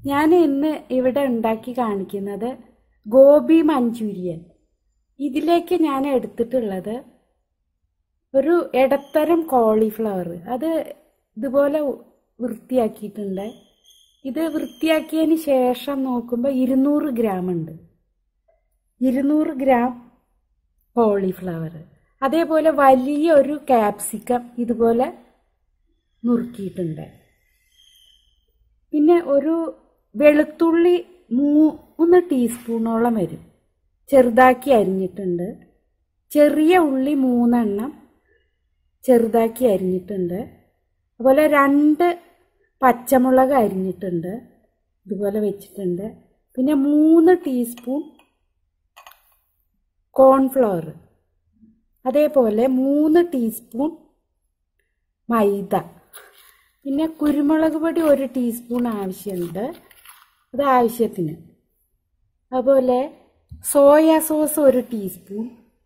ഞാൻ ഇന്ന് ഇവിടെ ഉണ്ടാക്കി കാണിക്കുന്നത് ഗോബി മഞ്ചൂരിയൻ. ഇതിലേക്ക് ഞാൻ എടുത്തിട്ടുള്ളത് ഒരു ഇടത്തരം കോളിഫ്ലവർ. അത് ഇതുപോലെ വൃത്തിയാക്കിയിട്ടുണ്ട്. ഇത് വൃത്തിയാക്കിയതിന് ശേഷം നോക്കുമ്പോൾ 200 ഗ്രാം ഉണ്ട്. 200 ഗ്രാം കോളിഫ്ലവർ. അതേപോലെ വലിയ ഒരു ക്യാപ്സിക്കം ഇതുപോലെ നുറുക്കിയിട്ടുണ്ട്. പിന്നെ ഒരു വെളുത്തുള്ളി 3 ടീസ്പൂണോളം വരും, ചെറുതാക്കി അരിഞ്ഞിട്ടുണ്ട്. ചെറിയ ഉള്ളി 3 എണ്ണം ചെറുതാക്കി അരിഞ്ഞിട്ടുണ്ട്. അതുപോലെ 2 പച്ചമുളക് അരിഞ്ഞിട്ടുണ്ട്, ഇതുപോലെ വെച്ചിട്ടുണ്ട്. പിന്നെ 3 ടീസ്പൂൺ കോൺഫ്ലവർ, അതേപോലെ 3 ടീസ്പൂൺ മൈദ. പിന്നെ കുരുമുളക് പൊടി 1 ടീസ്പൂൺ ആവശ്യമുണ്ട്, അത് ആവശ്യത്തിന്. അതുപോലെ soya sauce 1 teaspoon,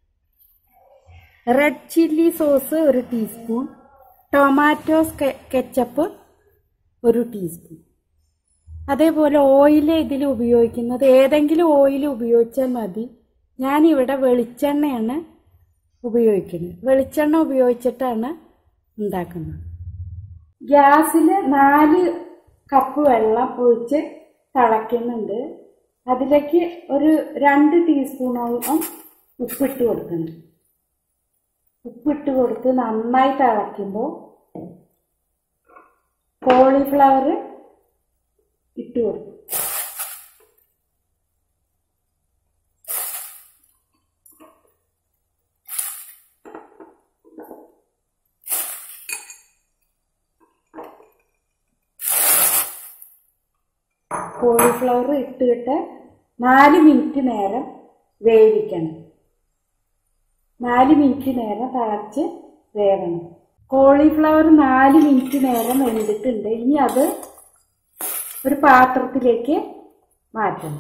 red chilli sauce 1 teaspoon, tomato ketchup 1 teaspoon. അതേപോലെ ഓയിൽ ഇതിൽ ഉപയോഗിക്കുന്നത് ഏതെങ്കിലും ഓയിൽ ഉപയോഗിച്ചാൽ മതി. ഞാനിവിടെ വെളിച്ചെണ്ണയാണ് ഉപയോഗിക്കുന്നത്. വെളിച്ചെണ്ണ ഉപയോഗിച്ചിട്ടാണ് ഉണ്ടാക്കുന്നത്. ഗ്യാസിൽ 4 കപ്പ് വെള്ളം ഒഴിച്ച് തിളയ്ക്കുന്നുണ്ട്. അതിലേക്ക് ഒരു 2 ടീസ്പൂണോളം ഉപ്പിട്ട് കൊടുക്കണം. ഉപ്പിട്ട് കൊടുത്ത് നന്നായി തിളയ്ക്കുമ്പോൾ കോളിഫ്ലവർ ഇട്ട് കൊടുക്കും. കോളിഫ്ലവർ ഇട്ടിട്ട് 4 മിനിറ്റ് നേരം വേവിക്കണം. 4 മിനിറ്റ് നേരം തിളച്ച് വേവണം. കോളിഫ്ലവർ 4 മിനിറ്റ് നേരം വെന്തിട്ടുണ്ട്. ഇനി അത് ഒരു പാത്രത്തിലേക്ക് മാറ്റണം.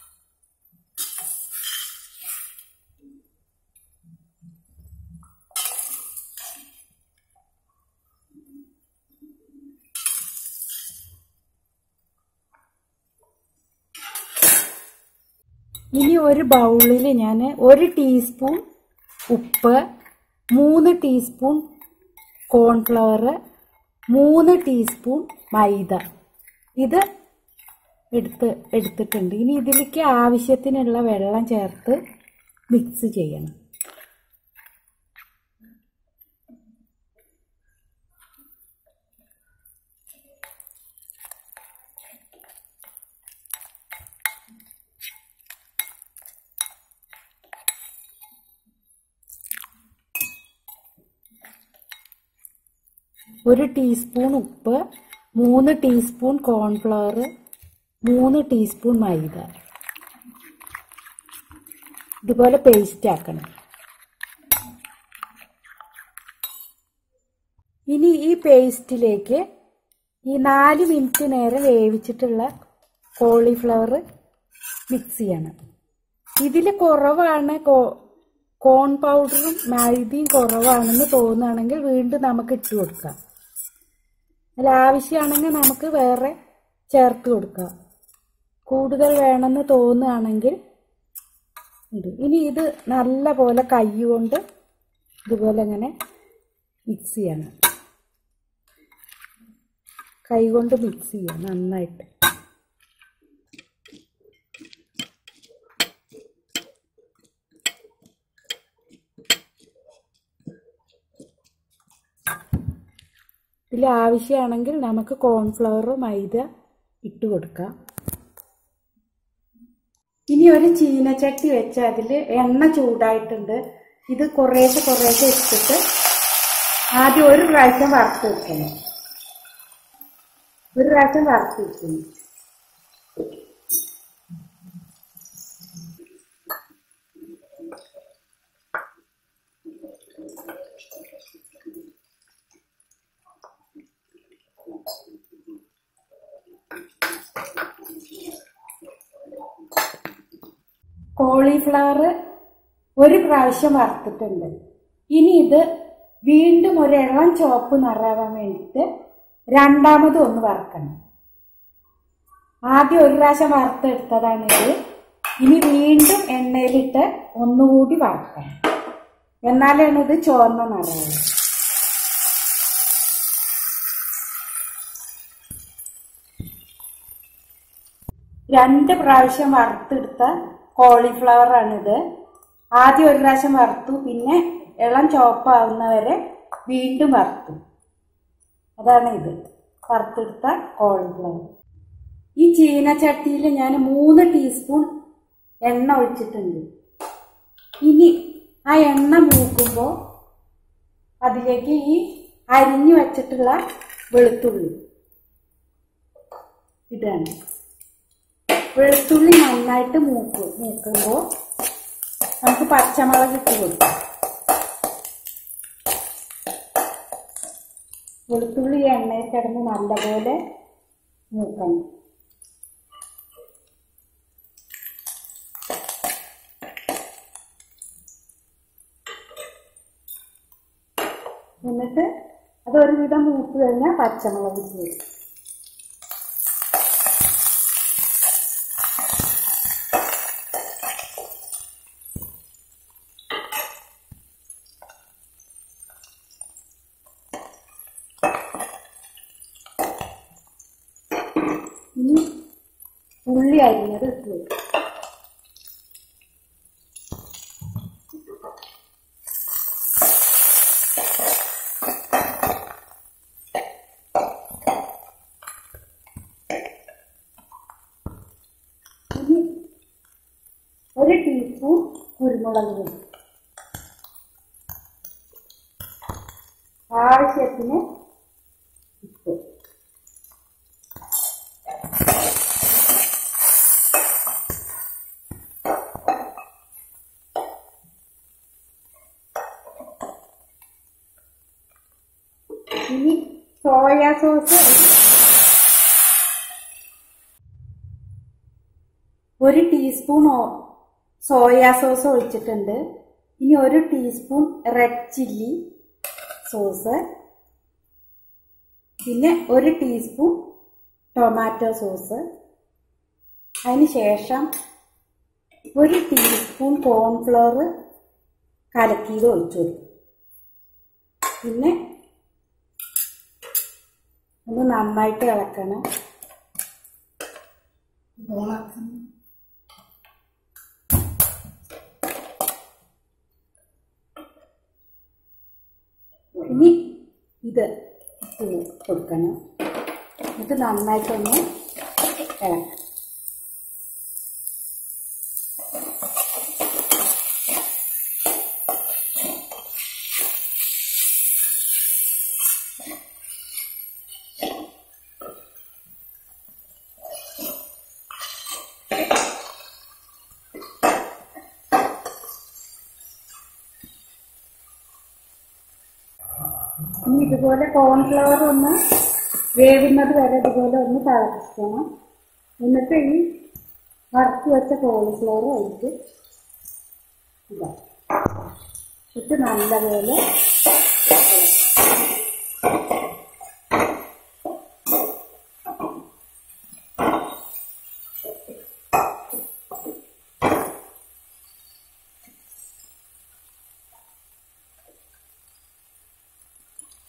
ഇനി ഒരു ബൗളിൽ ഞാൻ 1 ടീസ്പൂൺ ഉപ്പ്, 3 ടീസ്പൂൺ കോൺഫ്ലവർ, 3 ടീസ്പൂൺ മൈദ ഇത് എടുത്തിട്ടുണ്ട്. ഇനി ഇതിലേക്ക് ആവശ്യത്തിനുള്ള വെള്ളം ചേർത്ത് മിക്സ് ചെയ്യണം. ഒരു ടീസ്പൂൺ ഉപ്പ്, 3 ടീസ്പൂൺ കോൺഫ്ലവർ, 3 ടീസ്പൂൺ മൈദ ഇതുപോലെ പേസ്റ്റ് ആക്കണം. ഇനി ഈ പേസ്റ്റിലേക്ക് ഈ 4 മിനിറ്റ് നേരം വേവിച്ചിട്ടുള്ള കോളിഫ്ലവർ മിക്സ് ചെയ്യണം. ഇതിൽ കുറവാണ് കോൺ പൗഡറും മൈദയും കുറവാണെന്ന് തോന്നുകയാണെങ്കിൽ വീണ്ടും നമുക്ക് ഇട്ട് കൊടുക്കാം. അല്ല, ആവശ്യമാണെങ്കിൽ നമുക്ക് വേറെ ചേർത്ത് കൊടുക്കാം. കൂടുതൽ വേണമെന്ന് തോന്നുകയാണെങ്കിൽ ഇടും. ഇനി ഇത് നല്ല പോലെ കൈ കൊണ്ട് ഇതുപോലെ ഇങ്ങനെ മിക്സ് ചെയ്യണം. കൈ കൊണ്ട് മിക്സ് ചെയ്യാം നന്നായിട്ട്. ഇതിൽ ആവശ്യമാണെങ്കിൽ നമുക്ക് കോൺഫ്ലവർ മൈദ ഇട്ട് കൊടുക്കാം. ഇനി ഒരു ചീനച്ചട്ടി വെച്ച് അതിൽ എണ്ണ ചൂടായിട്ടുണ്ട്. ഇത് കുറേശ്ശെ ഇട്ടിട്ട് ആദ്യം ഒരു പ്രാവശ്യം വറുത്ത് വെക്കണം. കോളിഫ്ലവർ ഒരു പ്രാവശ്യം വറുത്തിട്ടുണ്ട്. ഇനി ഇത് വീണ്ടും ഒരു ഇളം ചുവപ്പ് നിറയാൻ വേണ്ടിയിട്ട് രണ്ടാമതും ഒന്ന് വറുക്കണം. ആദ്യം ഒരു പ്രാവശ്യം വറുത്തെടുത്തതാണിത്. ഇനി വീണ്ടും എണ്ണയിലിട്ട് ഒന്നുകൂടി വറുക്കണം. എന്നാലാണ് ഇത് ചുവന്ന നിറയുന്നത്. 2 പ്രാവശ്യം വറുത്തെടുത്ത കോളിഫ്ലവർ ആണിത്. ആദ്യം ഒരു പ്രാവശ്യം വറുത്തു, പിന്നെ ഇളം ചുവപ്പാവുന്നവരെ വീണ്ടും വറുത്തു. അതാണ് ഇത് വറുത്തെടുത്ത കോളിഫ്ലവർ. ഈ ചീനച്ചട്ടിയിൽ ഞാൻ 3 ടീസ്പൂൺ എണ്ണ ഒഴിച്ചിട്ടുണ്ട്. ഇനി ആ എണ്ണ മൂക്കുമ്പോൾ അതിലേക്ക് ഈ അരിഞ്ഞു വച്ചിട്ടുള്ള വെളുത്തുള്ളി ഇടാണ്. വെളുത്തുള്ളി നന്നായിട്ട് മൂക്കുമ്പോൾ നമുക്ക് പച്ചമുളക് ഇട്ട് കൊടുക്കാം. വെളുത്തുള്ളി എണ്ണയിൽ കിടന്ന് നല്ലപോലെ മൂക്കണം. എന്നിട്ട് അതൊരുവിധം മൂത്ത് കഴിഞ്ഞാൽ പച്ചമുളക് ഇട്ട് കൊടുക്കും. ഇനി ഉള്ളി അരിഞ്ഞത് ഇട്ട് കൊടുക്കും. ഇനി 1 ടീസ്പൂൺ കുരുമുളക് പൊടി, ആവശ്യത്തിന് ഉപ്പ്. ഇനി soya sauce 1 teaspoon soya sauce ഒഴിച്ചിട്ടുണ്ട്. ഇനി 1 ടീസ്പൂൺ റെഡ് ചില്ലി സോസ്, പിന്നെ 1 ടീസ്പൂൺ ടൊമാറ്റോ സോസ്. അതിന് ശേഷം 1 ടീസ്പൂൺ കോൺഫ്ലവർ കലക്കിയത് ഒഴിച്ചു കൊടുക്കും. പിന്നെ ഒന്ന് നന്നായിട്ട് ഇളക്കണം. ഇനി ഇത് കൊടുക്കണം. ഇത് നന്നായിട്ടൊന്ന് ഇളക്കണം. ഇനി ഇതുപോലെ കോൺഫ്ലവർ ഒന്ന് വേവുന്നത് വരെ ഇതുപോലെ ഒന്ന് തിളപ്പിക്കണം. എന്നിട്ട് ഈ വറുത്ത് വെച്ച കോളിഫ്ലവർ ഒഴിച്ച് ഇട്ട് നല്ലപോലെ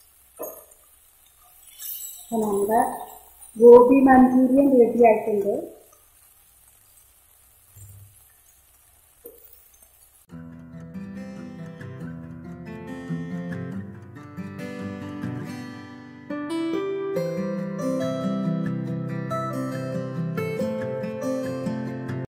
നമ്മുടെ ഗോബി മഞ്ചൂരിയൻ റെഡി ആയിട്ടുണ്ട്.